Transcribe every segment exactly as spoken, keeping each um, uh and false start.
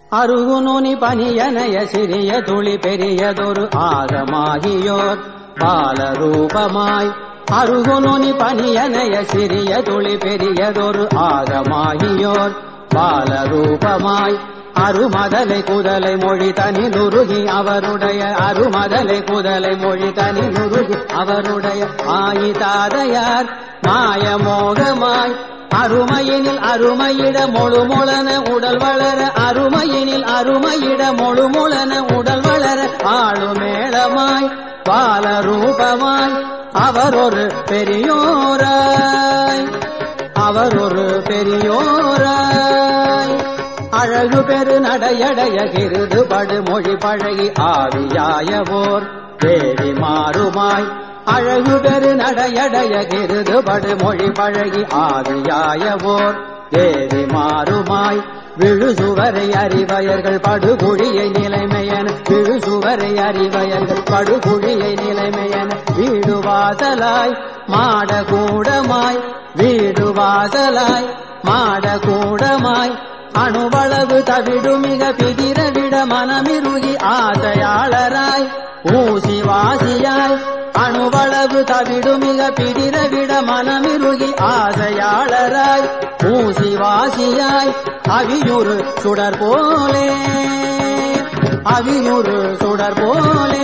அருகுநுனி பனியனைய சிறிய துளி பெரியதொரு ஆகமாகியோர் பாலரூபமாய் அருகுநுனி பனியனைய சிறிய துளி பெரியதொரு ஆகமாகியோர் பாலரூபமாய் அருமதலை குதலை மொழி தனி நுருகி அவருடைய அருமதலை குதலை மொழி தனி நுருகி அவருடைய ஆயிதாதையார் மாயமோகமாய் அருமையினில் அருமையிட மொழுமொளன உடல் வளர அருமையினில் அருமையிட மொழுமொளன உடல் வளர ஆளுமேளமாய் பாலரூபமாய் அவர் ஒரு பெரியோராய் அவர் ஒரு பெரியோராய் அழகு பெரு நடையடைய கிருது படுமொழி பழகி ஆவியாயவோர் தேவி மாறுமாய் அழகு பெரு நடையடைய கிருது படுமொழி பழகி ஆவியாயவோர் தேவி மாறுமாய் விழுசுவரை அறிவயர்கள் படுகுழியை நிலைமையன விழுசுவரை அறிவயர்கள் படுகுழியை நிலைமையன வீடு வாசலாய் மாடகூடமாய் வீடு வாசலாய் மாடகூடமாய் அணுவளவு தவிடு மிக பிதிரவிட மனமிருகி ஆசையாளராய் ஊசி வாசியாய் அணுவளவு தவிடு மிக பிதிரவிட மனமிருகி ஆசையாளராய் ஊசி வாசியாய் அவியுறு சுடர் போலே அவியுறு சுடர் போலே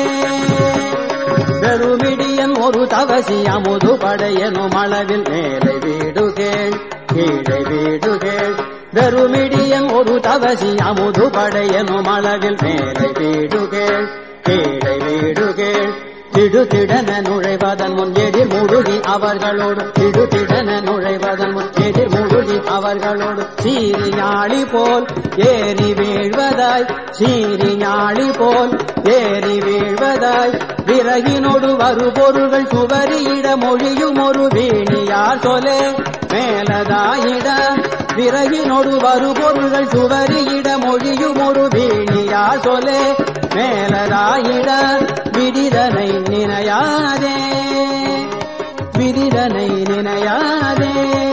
பெருமிடியன் ஒரு தவசி அமுது படையனும் அளவில் மேலை வீடு கேள் கீழே வீடு கேள் பெருமிடியன் ஒரு தவசி அமுது படையனும் அளவில் மேலை வீடு கேள் கீழே வீடு கேள் திடுதிடன நுழைவதன் முன் எதிர் முழுகி அவர்களோடு திடுதிடன நுழைவதன் முன் எதிர் முழுகி அவர்களோடு சீரி ஞாழி போல் ஏறி வீழ்வதாய் சீரி ஞாழி போல் ஏறி வீழ்வதாய் விறகினோடு வரு பொருள்கள் சுவரியிட மொழியும் ஒரு வீணியார் சொலே மேலதாயிட விறகினோடு வரு பொருள்கள் சுவரியிட மொழியும் ஒரு வீணியார் சொலே மேலதாயிட விதிதனை நினையாதே விதிதனை நினையாதே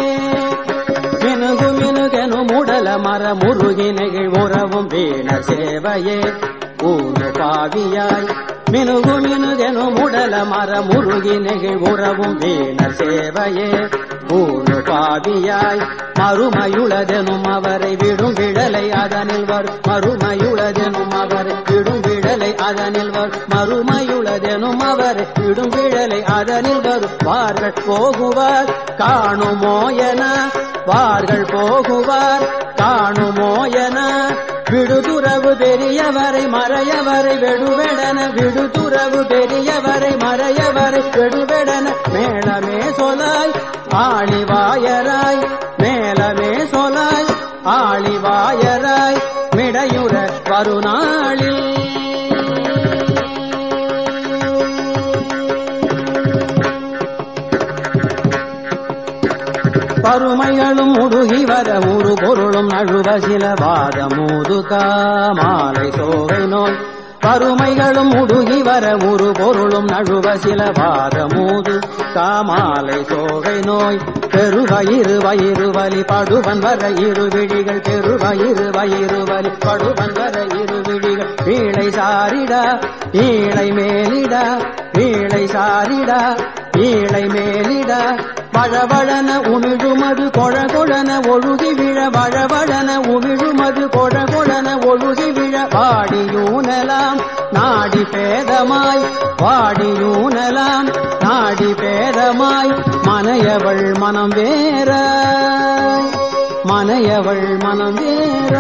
மினுகு மினுகெனு முடல மர முருகி நெகிழ் உறவும் வீண சேவையே ஊரு பாவியாய் மினுகு மினுகெனு முடல மர முருகி நெகிழ் உறவும் வீண சேவையே ஊரு பாவியாய் மறுமையுளதெனும் அவரை விடும் விடலை அதனில் வரும் மறுமையுளதெனும் அவரை விடும் விடலை அதனில் வரும் மறுமையுளதெனும் அவரை விடும் விடலை அதனில் வரும் வார்கள் போகுவார் காணுமோயன வார்கள் போகுவார் காணுமோயன விடுதுறவு பெரியவரை மறையவரை வெடுவெடன விடுதுறவு பெரியவரை மறையவரை வெடுவெடன மேளமே சொலாய் ஆளிவாயராய் மேலமே சொலாய் ஆளிவாயராய் மிடையுற வருநாளில் பருமைகளும் முடுகி வர ஒரு பொருளும் நழுவ சில வாதமூதுகா மாலை சோகை நோய் பருமைகளும் முடுகி வர ஒரு பொருளும் நழுவ சில வாதமூது காமாலை சோகை நோய் பெருவயிறு வயிறு வலி படுவன் வர இரு விழிகள் பெருவயிறு வயிறு வலி படுவன் வர இரு விழிகள் வீளை சாரிடா ஈழை மேலிடா வீளை சாரிடா ஈழை மேலிடா வழவழன உமிழுமது கொழ கொழன ஒழுகி விழ வழவழன உமிழுமது கொழ கொழன ஒழுகி விழ வாடியூனலாம் நாடி பேதமாய் வாடியூனலாம் நாடி பேதமாய் மனையவள் மனம் வேற மனையவள் மனம் வேற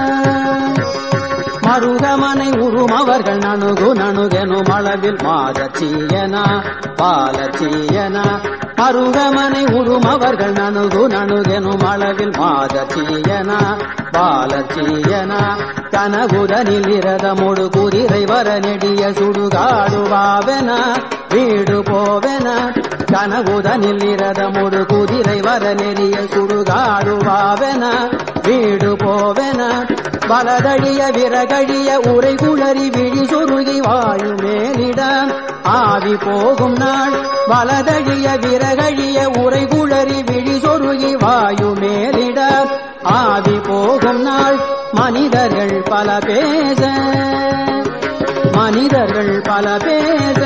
மருகமனை உறும் அவர்கள் நணுகு நணுகெனும் அளவில் மாதச்சீயனா பாலச்சீயனா மருகமனை உறும் அவர்கள் நணுகு நணுகெனும் அளவில் மாதச்சீயனா பாலச்சீயனா கனகுதனில் இரதமொடு குதிரை வர நெடிய சுடுகாடுவாவென வீடு போவென கனகுதனில் இரதமொடு குதிரை வர நெடிய சுடுகாடுவாவென வீடு போவென வலதழிய விறகழிய உரை குளறி விழி சொருகி வாயு மேலிடம் ஆவி போகும் நாள் வலதழிய விறகழிய உரை குளறி விழி சொருகி வாயு மேலிடம் ஆவி போகும் நாள் மனிதர்கள் பல பேச மனிதர்கள் பல பேச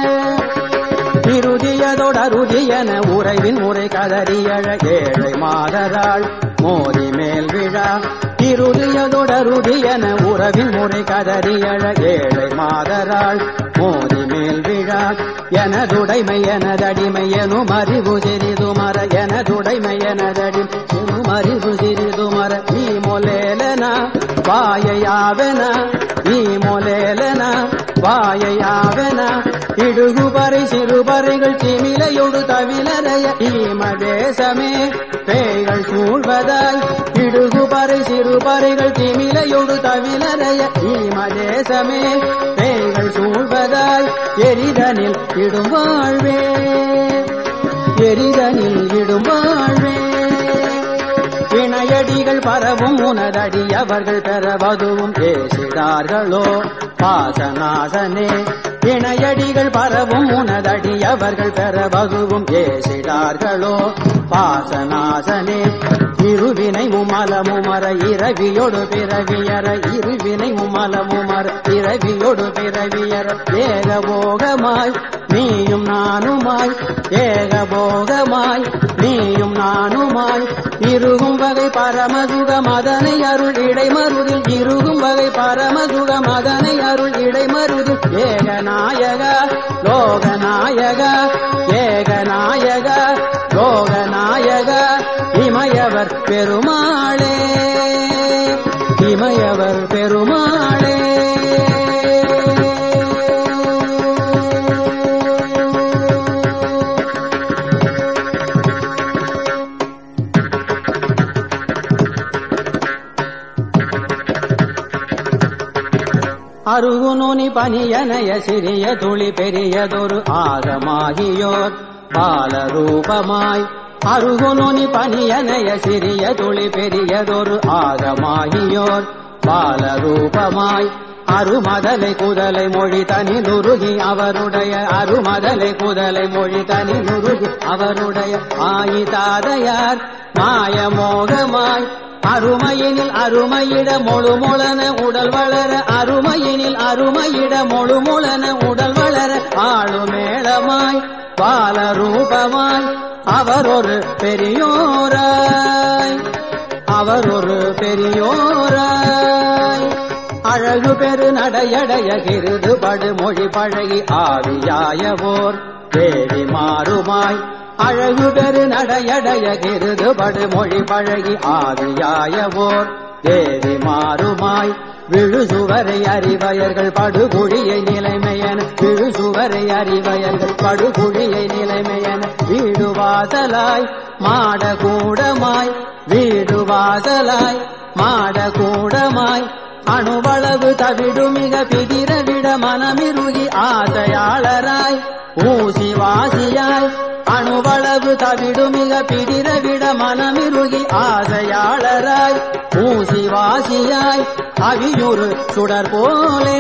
இறுதியதொடருதியன உறைவின் முறை கதறியழ ஏழை மாதராள் மோதி மேல் விழா இறுதியதொடருதியன உறவின் முறை கதறியழ ஏழை மாதராள் மோதி மேல் விழா எனதுடைமை எனதடிமை எனும் அறிவு சிறிது மர எனதுடைமை எனதடி எனும் அறிவு சிறிது மர ஈ மொலேலனா வாயையாவென ஈ மொலேலனா வாயையாவென இடுகுபறை சிறுபறைகள் சிமிலையொடு தவிலறைய ஈமதேசமே பேய்கள் சூழ்வதாய் இடுகுபறை சிறுபறைகள் சிமிலையொடு தவிலறைய ஈமதேசமே பேய்கள் சூழ்வதாய் எரிதனில் இடும் வாழ்வே எரிதனில் இடும் வாழ்வே வினையடிகள் பரவும் உனதடி அவர்கள் பெறவதுவும் பேசிடார்களோ பாசநாசனே வினையடிகள் பரவும் உனதடி அவர்கள் பெறவதுவும் பேசிடார்களோ பாசநாசனே இருவினை முமலமுமர இரவியொடு பிறவியற இருவினை முமலமுமர இரவியொடு பிறவியற ஏகபோகமாய் நீயும் நானுமாய் ஏகபோகமாய் நீயும் நானுமாய் இருகும் வகை பரமசுக மதனை அருள் இடைமருதில் இருகும் வகை பரமசுக மதனை அருள் இடைமருதில் ஏகநாயக லோகநாயக ஏகநாயக லோகநாயக இமயவர் பெருமாளே இமயவர் பெருமாளே அருகுநுனி பனியனைய சிறிய துளி பெரியதொரு ஆகமாகியோர் பாலரூபமாய் அருகுநுனி பனியனைய சிறிய துளி பெரியதொரு ஆகமாகியோர் பாலரூபமாய் அருமதலை குதலை மொழி தனி நுருகி அவருடைய அருமதலை குதலை மொழி தனி நுருகி அவருடைய ஆயிதாதையார் மாயமோகமாய் அருமையினில் அருமையிட மொழுமொளன உடல் வளர அருமையினில் அருமையிட மொழுமொளன உடல் வளர ஆளுமேளமாய் பாலரூபமாய் அவர் ஒரு பெரியோராய் அவர் ஒரு பெரியோராய் அழகு பெரு நடையடைய கிருது படு மொழி பழகி ஆவியாயவோர் தேவி மாறுமாய் அழகு பெரு நடையடைய கிருது படு மொழி பழகி ஆவியாயவோர் தேவி மாறுமாய் விழுசுவரை அறிவயர்கள் படுகுழியை நிலைமையன விழுசுவரை அறிவயர்கள் படுகுழியை நிலைமையன வீடு வாசலாய் மாடகூடமாய் வீடு வாசலாய் மாடகூடமாய் அணுவளவு தவிடு மிக பிதிரவிட மனமிருகி ஆசையாளராய் ஊசி வாசியாய் அணுவளவு தவிடு மிக பிதிரவிட மனமிருகி ஆசையாளராய் ஊசி வாசியாய் அவியுறு சுடர் போலே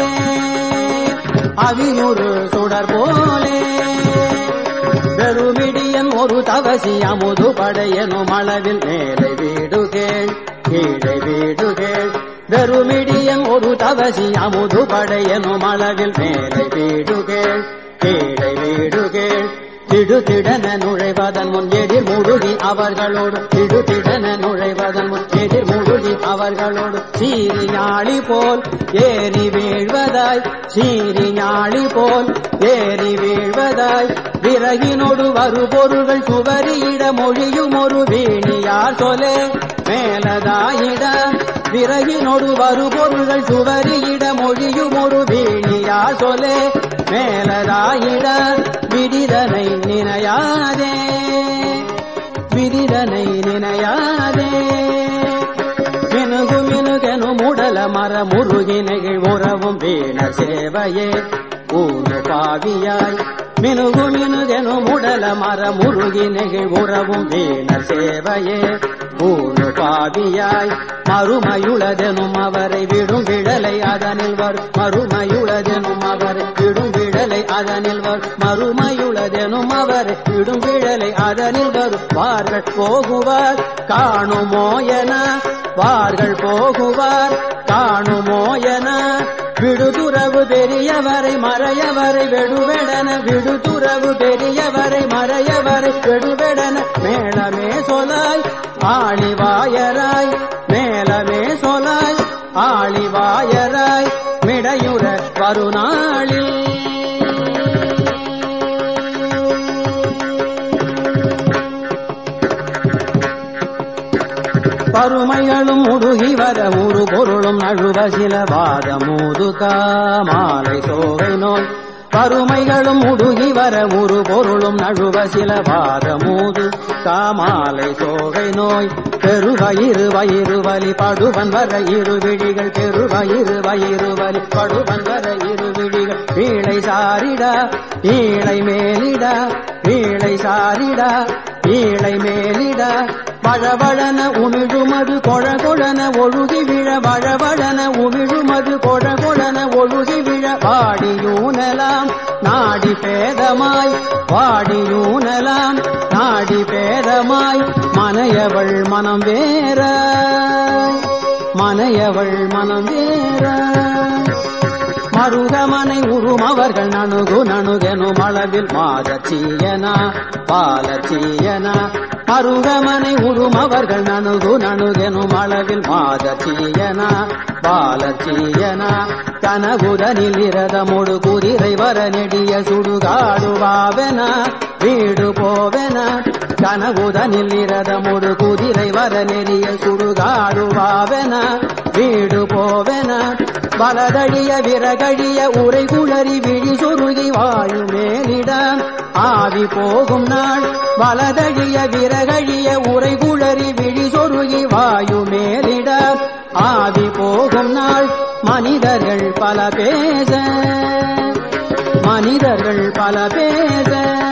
அவியுறு சுடர் போலே பெருமிடியன் ஒரு தவசி அமுது படையனும் அளவில் மேலே வீடு கேள் கீழே வீடு கேள் பெருமிடியன் ஒரு தவசி அமுது படையனும் அளவில் மேலே வீடு கேள் கீழே வீடு கேள் திடுதிடன நுழைவதன் முன் எதிர் முழுகி அவர்களோடு திடுதிடன நுழைவதன் முன் எதிர் முழுகி அவர்களோடு சீரிஞாழி போல் ஏறி வீழ்வதாய் சீரிஞாழி போல் ஏறி வீழ்வதாய் விறகினோடு வரு பொருள்கள் சுவரியிட மொழியும் ஒரு வீணியார் சொலே மேலதாயிட விறகினோடு வரு பொருள்கள் சுவரியிட மொழியும் ஒரு வீணியார் சொலே மேலதாயிட விதிதனை நினையாதே விதிதனை நினையாதே மினுகு மினுகெனு முடல மர முருகி நெகிழ் உறவும் வீணர் சேவையே ஊரு பாவியாய் மினுகு மினுகெனு முடல மர முருகி நெகிழ் உறவும் வீணர் சேவையே ஊனு பாவியாய் மறுமையுளதெனும் அவரை விடும் விழலை அதனில் வரும் மறுமையுளதெனும் அவரை விடும் விழலை அதனில் வரும் மறுமையுளதெனும் அவரை விடும் விழலை அதனில் வரும் வார்கள் போகுவார் காணுமோயன வார்கள் போகுவார் காணுமோயன விடுதுறவு பெரியவரை மறையவரை வெடுவெடன விடுதுறவு பெரியவரை மறையவரை வெடுவெடன மேளமே சொலாய் ஆளிவாயராய் மேளமே சொலாய் ஆளிவாயராய் மிடையுற வருநாளில் பருமைகளும் முடுகி வர ஒரு பொருளும் நழுவ சில வாதமூதுகா மாலை சோகை நோய் பருமைகளும் முடுகி வர ஒரு பொருளும் நழுவ சில வாதமூது காமாலை சோகை நோய் பெருவயிறு வயிறு வலி படுவன் வர இரு விழிகள் பெருவயிறு வயிறு வலி படுவன் வர இரு விழிகள் வீளை சாரிடா ஈழை மேலிடா வீளை சாரிடா ஈழை மேலிடா வழவழன உமிழுமது கொழ கொழன ஒழுகி விழ வழவழன உமிழுமது கொழ கொழன ஒழுகி விழ வாடியூனலாம் நாடி பேதமாய் வாடியூனலாம் நாடி பேதமாய் மனையவள் மனம் வேற மனையவள் மனம் வேற மருகமனை உருமவர்கள் நணுகு நணுகெனும் அளவில் மாதச்சீயனா பாலச்சீயனா மருகமனை உருமவர்கள் நணுகு நணுகெனும் அளவில் மாதச்சீயனா பாலச்சீயனா கனகுதனில் இரதமொடு குதிரை வர நெடிய சுடுகாடுவாவென வீடு போவென கனகுதனில் இரதமொடு குதிரை வர நெடிய சுடுகாடுவாவென வீடு போவென வலதழிய விறகழிய உரை குளறி விழி சொருகி வாயு மேலிடம் ஆவி போகும் நாள் வலதழிய விறகழிய உரை குளறி விழி சொருகி வாயு மேலிடம் ஆவி போகும் நாள் மனிதர்கள் பல பேச மனிதர்கள் பல பேச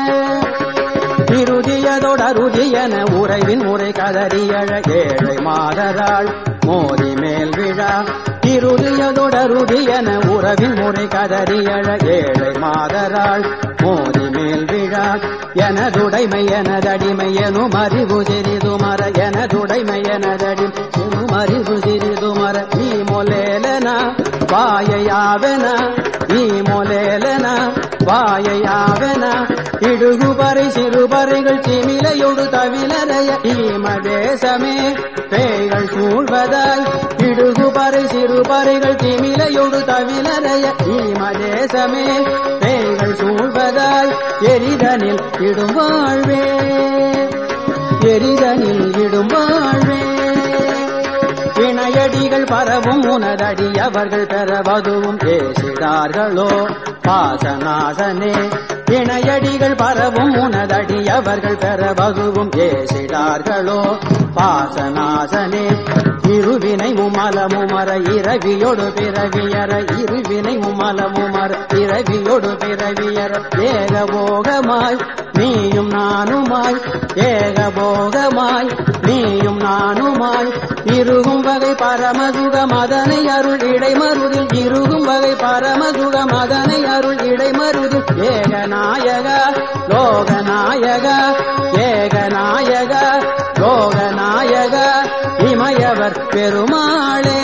இறுதியதொடருதியன உறைவின் உரை கதறியழ ஏழை மாதராள் மோதி மேல் விழா இருதியதொடருதியன உறவின் முறை கதறியழ ஏழை மாதராள் மோதி மேல் விழா எனதுடைமை எனதடிமை எனும் அறிவு சிறிதுமர எனதுடைமை எனதடி எனும் அறிவு சிறிதுமர ஈ மொலேலன வாயையாவென ஈ மொலேலன வாயையாவென இடுகுபறை சிறுபறைகள் திமிலையொடு தவிலறைய ஈமதேசமே பேய்கள் சூழ்வதாய் இடுகுபறை சிறுபறைகள் திமிலையொடு தவிலறைய ஈமதேசமே பேய்கள் சூழ்வதாய் எரிதனில் இடும் வாழ்வே எரிதனில் இடும் வாழ்வே இணையடிகள் பரவும் உனதடி அவர்கள் பெறவதுவும் பேசிடார்களோ பாசநாசனே இணையடிகள் பரவும் உனதடி அவர்கள் பெறவதுவும் பேசிடார்களோ பாசநாசனே இருவினை முமலமுமர இரவியொடு பிறவியற இருவினை முமலமுமர இரவியொடு பிறவியற ஏகபோகமாய் நீயும் நானுமாய் ஏகபோகமாய் நீயும் நானுமாய் இருகும் வகை பரமசுக மதனை அருள் இடைமருதில் இருகும் வகை பரமசுக மதனை அருள் இடைமருதில் ஏகநாயக லோகநாயக ஏகநாயக லோகநாயக இமயவர் பெருமாளே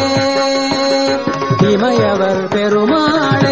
இமயவர் பெருமாளே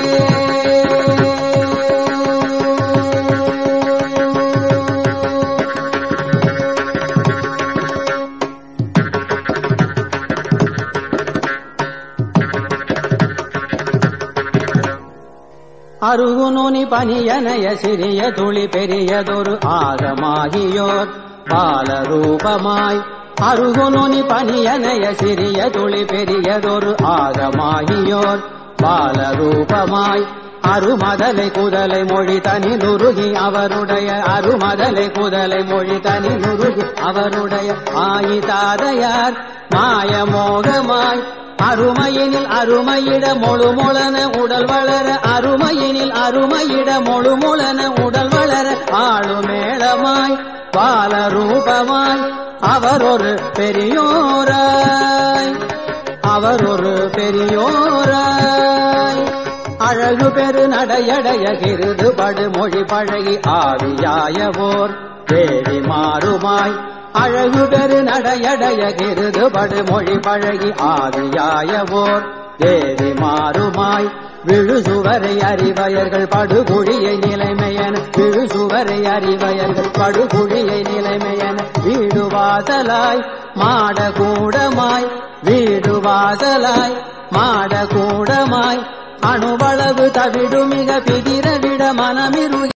அருகுநுனி பனியனைய சிறிய துளி பெரியதொரு ஆகமாகியோர் பாலரூபமாய் அருகுநுனி பனியனைய சிறிய துளி பெரியதொரு ஆகமாகியோர் பாலரூபமாய் அருமதலை குதலை மொழி தனி நுருகி அவருடைய அருமதலை குதலை மொழி தனி நுருகி அவருடைய ஆயிதாதையார் மாயமோகமாய் அருமையினில் அருமையிட மொழுமொளன உடல் வளர அருமையினில் அருமையிட மொழுமொளன உடல் வளர ஆளுமேளமாய் பாலரூபமாய் அவர் ஒரு பெரியோராய் அவர் ஒரு பெரியோராய் அழகு பெரு நடையடைய கிருது படுமொழி பழகி ஆவியாயவோர் தேவி மாறுமாய் அழகு பெரு நடையடைய கிருது படுமொழி பழகி ஆவியாயவோர் தேவி மாறுமாய் விழுசுவரை அறிவயர்கள் படுகுழியை நிலைமையன விழுசுவரை அறிவயர்கள் படுகுழியை நிலைமையன வீடு வாசலாய் மாடகூடமாய் வீடு வாசலாய் மாடகூடமாய் அணுவளவு தவிடு மிக பிதிர விட மனமிரு